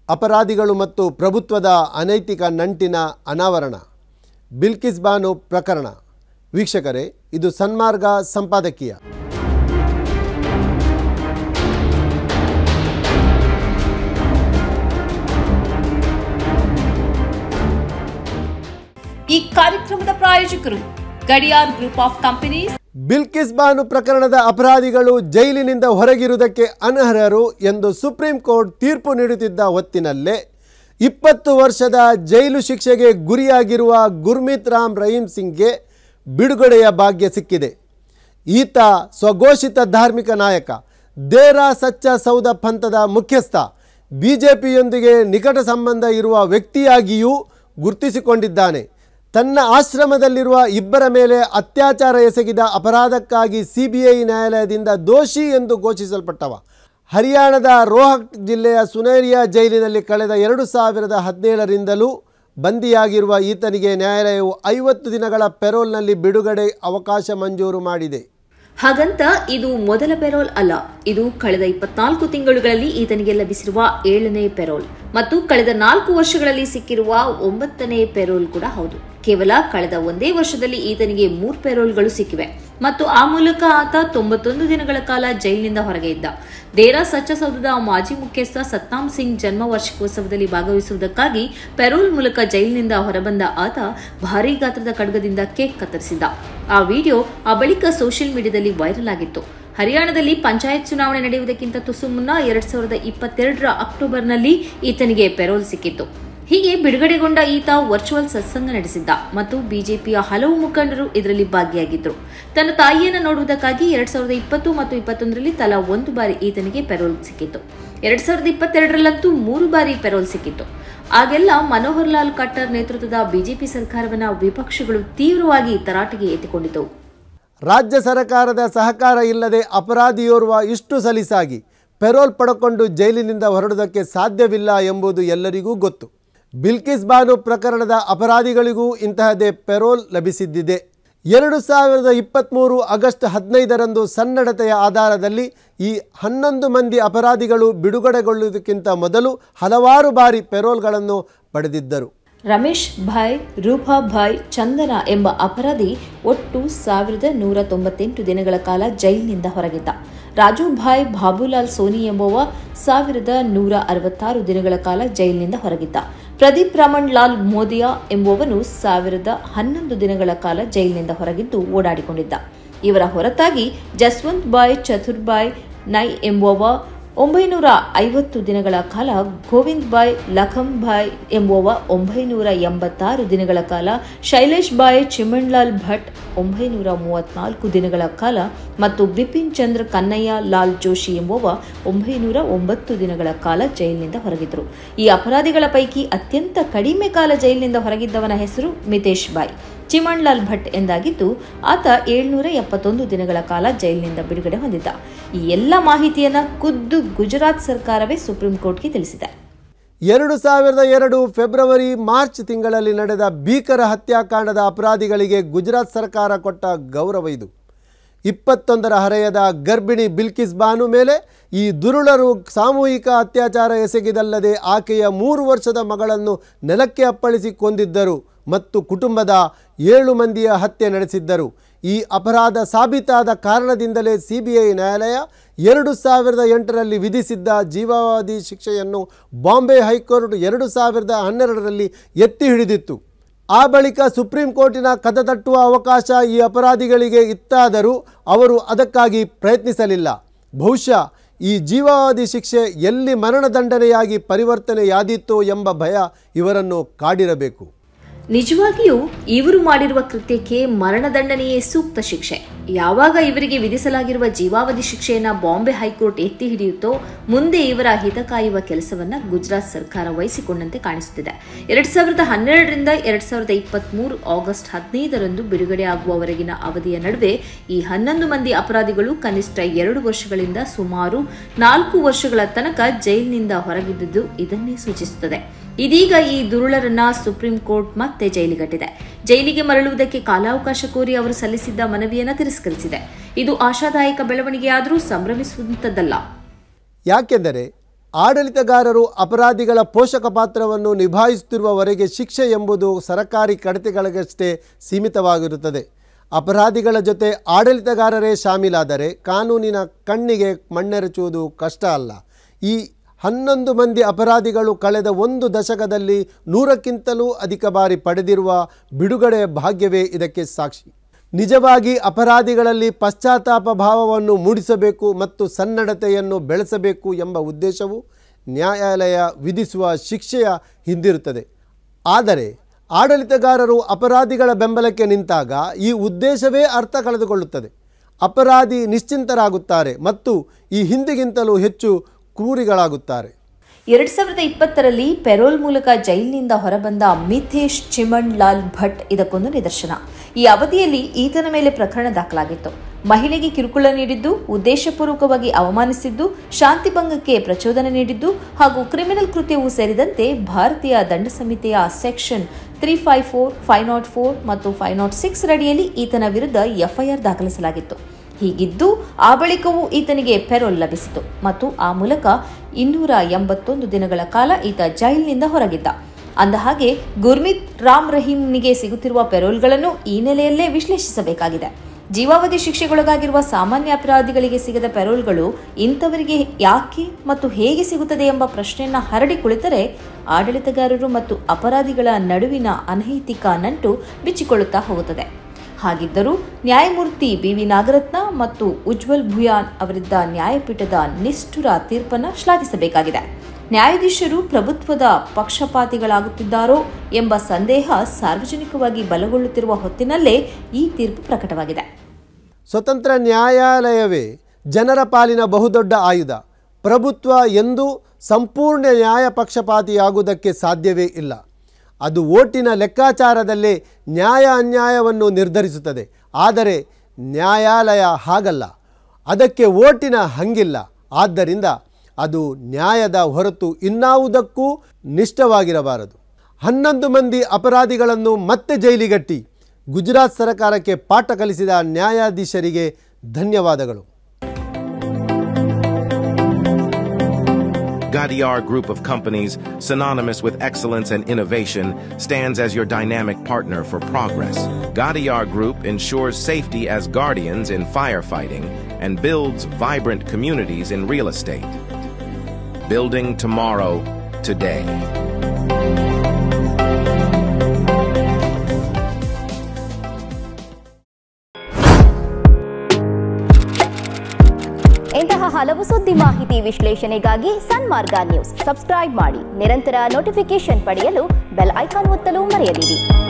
ಅಪರಾಧಿಗಳು ಮತ್ತು ಪ್ರಭುತ್ವದ ಅನೈತಿಕ ನಂಟಿನ ಅನಾವರಣ, ಬಿಲ್ಕಿಸ್ ಬಾನು ಪ್ರಕರಣ. ವೀಕ್ಷಕರೇ, ಇದು ಸನ್ಮಾರ್ಗ ಸಂಪಾದಕೀಯ. ಈ ಕಾರ್ಯಕ್ರಮದ ಪ್ರಾಯೋಜಕರು Gadiyar group of companies. Bilkis Bano ಪ್ರಕರಣದ ಅಪರಾಧಿಗಳು ಜೈಲಿನಿಂದ ಹೊರಗಿರುವುದಕ್ಕೆ ಅನರ್ಹರು ಎಂದು ಸುಪ್ರೀಂ ಕೋರ್ಟ್ ತೀರ್ಪು ನೀಡುತ್ತಿದ್ದ ಹೊತ್ತಿನಲ್ಲೇ 20 ವರ್ಷದ ಜೈಲು ಶಿಕ್ಷೆಗೆ ಗುರಿಯಾಗಿರುವ ಗುರ್ಮೀತ್ ರಾಮ್ ರಹೀಂ ಸಿಂಗ್ಗೆ ಬಿಡುಗಡೆಯ ಭಾಗ್ಯ ಸಿಕ್ಕಿದೆ. ಈತ ಸ್ವಘೋಷಿತ ಧಾರ್ಮಿಕ ನಾಯಕ, ದೇರಾ ಸಚ್ಚಾ ಸೌದ ಪಂಥದ ಮುಖ್ಯಸ್ಥ, ಬಿಜೆಪಿಯೊಂದಿಗೆ ನಿಕಟ ಸಂಬಂಧ ಇರುವ ವ್ಯಕ್ತಿಯಾಗಿಯೂ ಗುರುತಿಸಿಕೊಂಡಿದ್ದಾನೆ. ತನ್ನ ಆಶ್ರಮದಲ್ಲಿರುವ ಇಬ್ಬರ ಮೇಲೆ ಅತ್ಯಾಚಾರ ಎಸಗಿದ ಅಪರಾಧಕ್ಕಾಗಿ ಸಿಬಿಐ ನ್ಯಾಯಾಲಯದಿಂದ ದೋಷಿ ಎಂದು ಘೋಷಿಸಲ್ಪಟ್ಟವ. ಹರಿಯಾಣದ ರೋಹ್ಟಕ್ ಜಿಲ್ಲೆಯ ಸುನೇರಿಯಾ ಜೈಲಿನಲ್ಲಿ ಕಳೆದ 2017ರಿಂದಲೂ ಬಂದಿಯಾಗಿರುವ ಈತನಿಗೆ ನ್ಯಾಯಾಲಯವು 50 ದಿನಗಳ ಪೆರೋಲ್ನಲ್ಲಿ ಬಿಡುಗಡೆ ಅವಕಾಶ ಮಂಜೂರು ಮಾಡಿದೆ. ಹಾಗಂತ ಇದು ಮೊದಲ ಪೆರೋಲ್ ಅಲ್ಲ, ಇದು ಕಳೆದ 24 ತಿಂಗಳುಗಳಲ್ಲಿ ಈತನಿಗೆ ಲಭಿಸಿರುವ 7ನೇ ಪೆರೋಲ್ ಮತ್ತು ಕಳೆದ 4 ವರ್ಷಗಳಲ್ಲಿ ಸಿಕ್ಕಿರುವ 9ನೇ ಪೆರೋಲ್ ಕೂಡ ಹೌದು. ಕೇವಲ ಕಳೆದ ಒಂದೇ ವರ್ಷದಲ್ಲಿ ಈತನಿಗೆ 3 ಪೆರೋಲ್ಗಳು ಸಿಕ್ಕಿವೆ ಮತ್ತು ಆ ಮೂಲಕ ಆತ 91 ದಿನಗಳ ಕಾಲ ಜೈಲಿನಿಂದ ಹೊರಗೆ ಇದ್ದ. ದೇರಾ ಸಚ್ಚಾ ಸೌದದ ಮಾಜಿ ಮುಖ್ಯಸ್ಥ ಸತ್ನಾಮ್ ಸಿಂಗ್ ಜನ್ಮ ವಾರ್ಷಿಕೋತ್ಸವದಲ್ಲಿ ಭಾಗವಹಿಸುವುದಕ್ಕಾಗಿ ಪೆರೋಲ್ ಮೂಲಕ ಜೈಲಿನಿಂದ ಹೊರಬಂದ ಆತ ಭಾರೀ ಗಾತ್ರದ ಖಡ್ಗದಿಂದ ಕೇಕ್ ಕತ್ತರಿಸಿದ್ದ. ಆ ವಿಡಿಯೋ ಆ ಬಳಿಕ ಸೋಷಿಯಲ್ ಮೀಡಿಯಾದಲ್ಲಿ ವೈರಲ್ ಆಗಿತ್ತು. ಹರಿಯಾಣದಲ್ಲಿ ಪಂಚಾಯತ್ ಚುನಾವಣೆ ನಡೆಯುವುದಕ್ಕಿಂತ ತುಸು ಮುನ್ನ 2022ರ ಅಕ್ಟೋಬರ್ನಲ್ಲಿ ಈತನಿಗೆ ಪೆರೋಲ್ ಸಿಕ್ಕಿತ್ತು. ಹೀಗೆ ಬಿಡುಗಡೆಗೊಂಡ ಈತ ವರ್ಚುವಲ್ ಸತ್ಸಂಗ ನಡೆಸಿದ್ದ ಮತ್ತು ಬಿಜೆಪಿಯ ಹಲವು ಮುಖಂಡರು ಇದರಲ್ಲಿ ಭಾಗಿಯಾಗಿದ್ದರು. ತನ್ನ ತಾಯಿಯನ್ನು ನೋಡುವುದಕ್ಕಾಗಿ 2020 ಮತ್ತು 2021ರಲ್ಲಿ ತಲಾ 1 ಬಾರಿ ಈತನಿಗೆ ಪೆರೋಲ್ ಸಿಕ್ಕಿತ್ತು. 2022ರಲ್ಲಂತೂ 3 ಬಾರಿ ಪೆರೋಲ್ ಸಿಕ್ಕಿತ್ತು. ಆಗೆಲ್ಲ ಮನೋಹರ್ ಲಾಲ್ ಖಟ್ಟರ್ ನೇತೃತ್ವದ ಬಿಜೆಪಿ ಸರ್ಕಾರವನ್ನು ವಿಪಕ್ಷಗಳು ತೀವ್ರವಾಗಿ ತರಾಟೆಗೆ ಎತ್ತಿಕೊಂಡಿದ್ದವು. ರಾಜ್ಯ ಸರ್ಕಾರದ ಸಹಕಾರ ಇಲ್ಲದೆ ಅಪರಾಧಿಯೋರ್ವ ಇಷ್ಟು ಸಲೀಸಾಗಿ ಪೆರೋಲ್ ಪಡೆದುಕೊಂಡು ಜೈಲಿನಿಂದ ಹೊರಡುವುದಕ್ಕೆ ಸಾಧ್ಯವಿಲ್ಲ ಎಂಬುದು ಎಲ್ಲರಿಗೂ ಗೊತ್ತು. ಬಿಲ್ಕಿಸ್ ಬಾನು ಪ್ರಕರಣದ ಅಪರಾಧಿಗಳಿಗೂ ಇಂತಹದೇ ಪೆರೋಲ್ ಲಭಿಸಿದ್ದಿದೆ. 2023 ಆಗಸ್ಟ್ 15ರಂದು ಸನ್ನಡತೆಯ ಆಧಾರದಲ್ಲಿ ಈ 11 ಮಂದಿ ಅಪರಾಧಿಗಳು ಬಿಡುಗಡೆಗೊಳ್ಳುವುದಕ್ಕಿಂತ ಮೊದಲು ಹಲವಾರು ಬಾರಿ ಪೆರೋಲ್ಗಳನ್ನು ಪಡೆದಿದ್ದರು. ರಮೇಶ್ ಭಾಯ್, ರೂಪಾ ಭಾಯ್, ಚಂದನ ಎಂಬ ಅಪರಾಧಿ ಒಟ್ಟು 1198 ದಿನಗಳ ಕಾಲ ಜೈಲಿನಿಂದ ಹೊರಗಿದ್ದ. ರಾಜು ಭಾಯ್ ಬಾಬುಲಾಲ್ ಸೋನಿ ಎಂಬುವ 1166 ದಿನಗಳ ಕಾಲ ಜೈಲಿನಿಂದ ಹೊರಗಿದ್ದ. ಪ್ರದೀಪ್ ರಮಣ್ ಲಾಲ್ ಮೋದಿಯಾ ಎಂಬುವನು 1011 ದಿನಗಳ ಕಾಲ ಜೈಲಿನಿಂದ ಹೊರಗಿದ್ದು ಓಡಾಡಿಕೊಂಡಿದ್ದ. ಇವರ ಹೊರತಾಗಿ ಜಸ್ವಂತ್ ಬಾಯ್, ಚತುರ್ ಬಾಯ್ ನೈ ಎಂಬುವ 950 ದಿನಗಳ ಕಾಲ, ಗೋವಿಂದ್ ಬಾಯ್, ಲಖಂ ಬಾಯ್ ಎಂಬುವ 986 ದಿನಗಳ ಕಾಲ, ಶೈಲೇಶ್ ಬಾಯ್, ಚಿಮಣ್ಲಾಲ್ ಭಟ್ 934 ದಿನಗಳ ಕಾಲ ಮತ್ತು ಬಿಪಿನ್ ಚಂದ್ರ ಕನ್ನಯ್ಯ ಲಾಲ್ ಜೋಶಿ ಎಂಬುವ 909 ದಿನಗಳ ಕಾಲ ಜೈಲಿನಿಂದ ಹೊರಗಿದ್ದರು. ಈ ಅಪರಾಧಿಗಳ ಪೈಕಿ ಅತ್ಯಂತ ಕಡಿಮೆ ಕಾಲ ಜೈಲಿನಿಂದ ಹೊರಗಿದ್ದವನ ಹೆಸರು ಮಿತೇಶ್ ಬಾಯ್. ಚಿಮಣ್ಲಾಲ್ ಭಟ್ ಎಂದಾಗಿದ್ದು ಆತ 771 ದಿನಗಳ ಕಾಲ ಜೈಲಿನಿಂದ ಬಿಡುಗಡೆ ಹೊಂದಿದ್ದ. ಈ ಎಲ್ಲ ಮಾಹಿತಿಯನ್ನು ಖುದ್ದು ಗುಜರಾತ್ ಸರ್ಕಾರವೇ ಸುಪ್ರೀಂ ಕೋರ್ಟ್ಗೆ ತಿಳಿಸಿದೆ. 2002 ಫೆಬ್ರವರಿ ಮಾರ್ಚ್ ತಿಂಗಳಲ್ಲಿ ನಡೆದ ಭೀಕರ ಹತ್ಯಾಕಾಂಡದ ಅಪರಾಧಿಗಳಿಗೆ ಗುಜರಾತ್ ಸರ್ಕಾರ ಕೊಟ್ಟ ಗೌರವ ಇದು. 21ರ ಹರೆಯದ ಗರ್ಭಿಣಿ ಬಿಲ್ಕಿಸ್ ಬಾನು ಮೇಲೆ ಈ ದುರುಳರು ಸಾಮೂಹಿಕ ಅತ್ಯಾಚಾರ ಎಸಗಿದಲ್ಲದೆ ಆಕೆಯ 3 ವರ್ಷದ ಮಗಳನ್ನು ನೆಲಕ್ಕೆ ಅಪ್ಪಳಿಸಿ ಕೊಂದಿದ್ದರು ಮತ್ತು ಕುಟುಂಬದ 7 ಮಂದಿಯ ಹತ್ಯೆ ನಡೆಸಿದ್ದರು. ಈ ಅಪರಾಧ ಸಾಬೀತಾದ ಕಾರಣದಿಂದಲೇ ಸಿಬಿಐ ನ್ಯಾಯಾಲಯ 2008ರಲ್ಲಿ ವಿಧಿಸಿದ್ದ ಜೀವಾವಧಿ ಶಿಕ್ಷೆಯನ್ನು ಬಾಂಬೆ ಹೈಕೋರ್ಟ್ 2012ರಲ್ಲಿ ಎತ್ತಿ ಹಿಡಿದಿತ್ತು. ಆ ಬಳಿಕ ಸುಪ್ರೀಂ ಕೋರ್ಟಿನ ಕದ ತಟ್ಟುವ ಅವಕಾಶ ಈ ಅಪರಾಧಿಗಳಿಗೆ ಇತ್ತಾದರೂ ಅವರು ಅದಕ್ಕಾಗಿ ಪ್ರಯತ್ನಿಸಲಿಲ್ಲ. ಬಹುಶಃ ಈ ಜೀವಾವಧಿ ಶಿಕ್ಷೆ ಎಲ್ಲಿ ಮರಣದಂಡನೆಯಾಗಿ ಪರಿವರ್ತನೆಯಾದೀತೋ ಎಂಬ ಭಯ ಇವರನ್ನು ಕಾಡಿರಬೇಕು. ನಿಜವಾಗಿಯೂ ಇವರು ಮಾಡಿರುವ ಕೃತ್ಯಕ್ಕೆ ಮರಣದಂಡನೆಯೇ ಸೂಕ್ತ ಶಿಕ್ಷೆ. ಯಾವಾಗ ಇವರಿಗೆ ವಿಧಿಸಲಾಗಿರುವ ಜೀವಾವಧಿ ಶಿಕ್ಷೆಯನ್ನ ಬಾಂಬೆ ಹೈಕೋರ್ಟ್ ಎತ್ತಿ ಹಿಡಿಯುತ್ತೋ ಮುಂದೆ ಇವರ ಹಿತ ಕಾಯುವ ಕೆಲಸವನ್ನ ಗುಜರಾತ್ ಸರ್ಕಾರ ವಹಿಸಿಕೊಂಡಂತೆ ಕಾಣಿಸುತ್ತಿದೆ. 2012ರಿಂದ 2023 ಆಗಸ್ಟ್ 15ರಂದು ಬಿಡುಗಡೆಯಾಗುವವರೆಗಿನ ಅವಧಿಯ ನಡುವೆ ಈ 11 ಮಂದಿ ಅಪರಾಧಿಗಳು ಕನಿಷ್ಠ 2 ವರ್ಷಗಳಿಂದ ಸುಮಾರು 4 ವರ್ಷಗಳ ತನಕ ಜೈಲಿನಿಂದ ಹೊರಗಿದ್ದುದು ಇದನ್ನೇ ಸೂಚಿಸುತ್ತದೆ. ಇದೀಗ ಈ ದುರುಳರನ್ನ ಸುಪ್ರೀಂ ಕೋರ್ಟ್ ಮತ್ತೆ ಜೈಲಿಗಟ್ಟಿದೆ. ಜೈಲಿಗೆ ಮರಳುವುದಕ್ಕೆ ಕಾಲಾವಕಾಶ ಕೋರಿ ಅವರು ಸಲ್ಲಿಸಿದ್ದ ಮನವಿಯನ್ನು ತಿರಸ್ಕರಿಸಿದೆ. ಇದು ಆಶಾದಾಯಕ ಬೆಳವಣಿಗೆಯಾದರೂ ಸಂಭ್ರಮಿಸುವಂತದ್ದಲ್ಲ. ಯಾಕೆಂದರೆ ಆಡಳಿತಗಾರರು ಅಪರಾಧಿಗಳ ಪೋಷಕ ಪಾತ್ರವನ್ನು ನಿಭಾಯಿಸುತ್ತಿರುವವರೆಗೆ ಶಿಕ್ಷೆ ಎಂಬುದು ಸರಕಾರಿ ಕಡತೆಗಳಿಗಷ್ಟೇ ಸೀಮಿತವಾಗಿರುತ್ತದೆ. ಅಪರಾಧಿಗಳ ಜೊತೆ ಆಡಳಿತಗಾರರೇ ಶಾಮೀಲಾದರೆ ಕಾನೂನಿನ ಕಣ್ಣಿಗೆ ಮಣ್ಣೆರಚುವುದು ಕಷ್ಟ ಅಲ್ಲ. ಈ 11 ಮಂದಿ ಅಪರಾಧಿಗಳು ಕಳೆದ 1 ದಶಕದಲ್ಲಿ 100ಕ್ಕಿಂತಲೂ ಅಧಿಕ ಬಾರಿ ಪಡೆದಿರುವ ಬಿಡುಗಡೆಯ ಭಾಗ್ಯವೇ ಇದಕ್ಕೆ ಸಾಕ್ಷಿ. ನಿಜವಾಗಿ ಅಪರಾಧಿಗಳಲ್ಲಿ ಪಶ್ಚಾತ್ತಾಪ ಭಾವವನ್ನು ಮೂಡಿಸಬೇಕು ಮತ್ತು ಸನ್ನಡತೆಯನ್ನು ಬೆಳೆಸಬೇಕು ಎಂಬ ಉದ್ದೇಶವು ನ್ಯಾಯಾಲಯ ವಿಧಿಸುವ ಶಿಕ್ಷೆಯ ಹಿಂದಿರುತ್ತದೆ. ಆದರೆ ಆಡಳಿತಗಾರರು ಅಪರಾಧಿಗಳ ಬೆಂಬಲಕ್ಕೆ ನಿಂತಾಗ ಈ ಉದ್ದೇಶವೇ ಅರ್ಥ ಕಳೆದುಕೊಳ್ಳುತ್ತದೆ. ಅಪರಾಧಿ ನಿಶ್ಚಿಂತರಾಗುತ್ತಾರೆ ಮತ್ತು ಈ ಹಿಂದಿಗಿಂತಲೂ ಹೆಚ್ಚು ಕ್ರೂರಿಗಳಾಗುತ್ತಾರೆ. 2020ರಲ್ಲಿ ಪೆರೋಲ್ ಮೂಲಕ ಜೈಲಿನಿಂದ ಹೊರಬಂದ ಮಿಥೇಶ್ ಚಿಮಣ್ ಲಾಲ್ ಭಟ್ ಇದಕ್ಕೊಂದು ನಿದರ್ಶನ. ಈ ಅವಧಿಯಲ್ಲಿ ಈತನ ಮೇಲೆ ಪ್ರಕರಣ ದಾಖಲಾಗಿತ್ತು. ಮಹಿಳೆಗೆ ಕಿರುಕುಳ ನೀಡಿದ್ದು, ಉದ್ದೇಶಪೂರ್ವಕವಾಗಿ ಅವಮಾನಿಸಿದ್ದು, ಶಾಂತಿಭಂಗಕ್ಕೆ ಪ್ರಚೋದನೆ ನೀಡಿದ್ದು ಹಾಗೂ ಕ್ರಿಮಿನಲ್ ಕೃತ್ಯವೂ ಸೇರಿದಂತೆ ಭಾರತೀಯ ದಂಡ ಸಂಹಿತೆಯ ಸೆಕ್ಷನ್ 354, 504 ಮತ್ತು 506 ರಡಿಯಲ್ಲಿ ಈತನ ವಿರುದ್ಧ ಎಫ್ಐಆರ್ ದಾಖಲಿಸಲಾಗಿತ್ತು. ಹೀಗಿದ್ದು ಆ ಬಳಿಕವೂ ಈತನಿಗೆ ಪೆರೋಲ್ ಲಭಿಸಿತು ಮತ್ತು ಆ ಮೂಲಕ 281 ದಿನಗಳ ಕಾಲ ಈತ ಜೈಲಿನಿಂದ ಹೊರಗಿದ್ದ. ಅಂದಹಾಗೆ ಗುರ್ಮಿತ್ ರಾಮ್ ರಹೀಂನಿಗೆ ಸಿಗುತ್ತಿರುವ ಪೆರೋಲ್ಗಳನ್ನು ಈ ನೆಲೆಯಲ್ಲೇ ವಿಶ್ಲೇಷಿಸಬೇಕಾಗಿದೆ. ಜೀವಾವಧಿ ಶಿಕ್ಷೆಗೊಳಗಾಗಿರುವ ಸಾಮಾನ್ಯ ಅಪರಾಧಿಗಳಿಗೆ ಸಿಗದ ಪೆರೋಲ್ಗಳು ಇಂಥವರಿಗೆ ಯಾಕೆ ಮತ್ತು ಹೇಗೆ ಸಿಗುತ್ತದೆ ಎಂಬ ಪ್ರಶ್ನೆಯನ್ನ ಹರಡಿ ಕುಳಿತರೆ ಆಡಳಿತಗಾರರು ಮತ್ತು ಅಪರಾಧಿಗಳ ನಡುವಿನ ಅನೈತಿಕ ನಂಟು ಬಿಚ್ಚಿಕೊಳ್ಳುತ್ತಾ ಹೋಗುತ್ತದೆ. ಹಾಗಿದ್ದರೂ ನ್ಯಾಯಮೂರ್ತಿ BV ನಾಗರತ್ನ ಮತ್ತು ಉಜ್ವಲ್ ಭುಯಾನ್ ಅವರಿದ್ದ ನ್ಯಾಯಪೀಠದ ನಿಷ್ಠುರ ತೀರ್ಪನ್ನು ಶ್ಲಾಘಿಸಬೇಕಾಗಿದೆ. ನ್ಯಾಯಾಧೀಶರು ಪ್ರಭುತ್ವದ ಪಕ್ಷಪಾತಿಗಳಾಗುತ್ತಿದ್ದಾರೋ ಎಂಬ ಸಂದೇಹ ಸಾರ್ವಜನಿಕವಾಗಿ ಬಲಗೊಳ್ಳುತ್ತಿರುವ ಹೊತ್ತಿನಲ್ಲೇ ಈ ತೀರ್ಪು ಪ್ರಕಟವಾಗಿದೆ. ಸ್ವತಂತ್ರ ನ್ಯಾಯಾಲಯವೇ ಜನರ ಪಾಲಿನ ಬಹುದೊಡ್ಡ ಆಯುಧ. ಪ್ರಭುತ್ವ ಎಂದೂ ಸಂಪೂರ್ಣ ನ್ಯಾಯ ಪಕ್ಷಪಾತಿಯಾಗುವುದಕ್ಕೆ ಸಾಧ್ಯವೇ ಇಲ್ಲ. ಅದು ಓಟಿನ ಲೆಕ್ಕಾಚಾರದಲ್ಲೇ ನ್ಯಾಯ ಅನ್ಯಾಯವನ್ನು ನಿರ್ಧರಿಸುತ್ತದೆ. ಆದರೆ ನ್ಯಾಯಾಲಯ ಹಾಗಲ್ಲ. ಅದಕ್ಕೆ ಓಟಿನ ಹಂಗಿಲ್ಲ. ಆದ್ದರಿಂದ ಅದು ನ್ಯಾಯದ ಹೊರತು ಇನ್ನಾವುದಕ್ಕೂ ನಿಷ್ಠವಾಗಿರಬಾರದು. 11 ಮಂದಿ ಅಪರಾಧಿಗಳನ್ನು ಮತ್ತೆ ಜೈಲಿಗಟ್ಟಿ ಗುಜರಾತ್ ಸರ್ಕಾರಕ್ಕೆ ಪಾಠ ಕಲಿಸಿದ ನ್ಯಾಯಾಧೀಶರಿಗೆ ಧನ್ಯವಾದಗಳು. Gadiar Group of Companies, synonymous with excellence and innovation, stands as your dynamic partner for progress. Gadiar Group ensures safety as guardians in firefighting and builds vibrant communities in real estate. Building tomorrow, today. ಇಂತಹ ಹಲವು ಸುದ್ದಿ ಮಾಹಿತಿ ವಿಶ್ಲೇಷಣೆಗಾಗಿ ಸನ್ಮಾರ್ಗ news subscribe ಮಾಡಿ. ನಿರಂತರ notification ಪಡೆಯಲು bell icon ಒತ್ತಲು ಮರೆಯದಿರಿ.